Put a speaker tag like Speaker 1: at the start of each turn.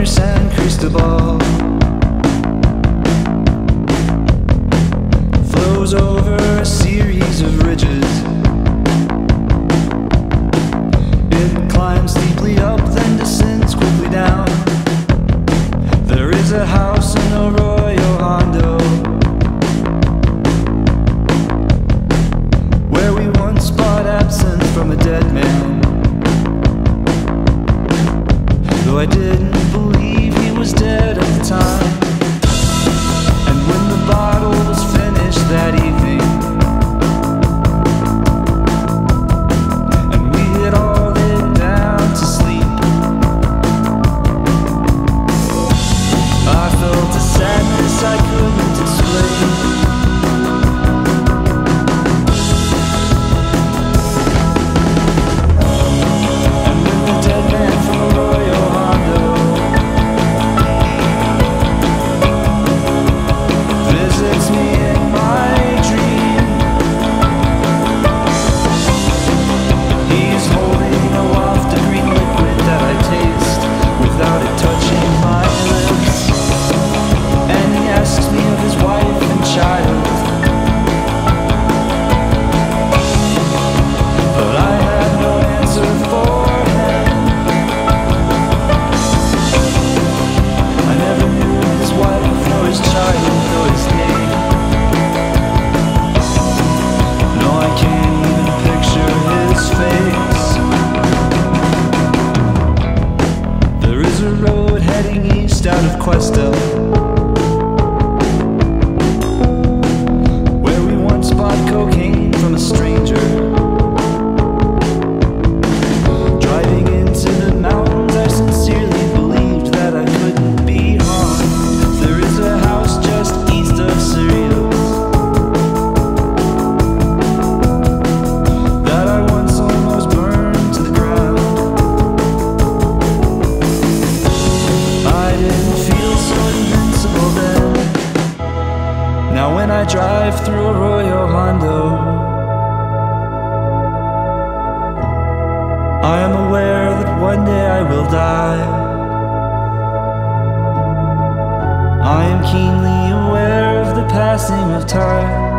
Speaker 1: near San Cristobal flows over a series of ridges. It climbs steeply up, then descends quickly down. There is a house in Arroyo Hondo where we once bought absinthe from a dead man. Though I didn't believe he was dead at the time. And when the bottle was finished that evening, and we had all laid down to sleep, I felt a sadness I couldn't explain. Out of Cuesta, where we once bought cocaine from a stranger. Driving into the mountains, I sincerely believed that I couldn't be harmed. There is a house just east of Cerritos that I once almost burned to the ground. I didn't feel so invincible then. Now when I drive through Arroyo Hondo, I am aware that one day I will die. I am keenly aware of the passing of time.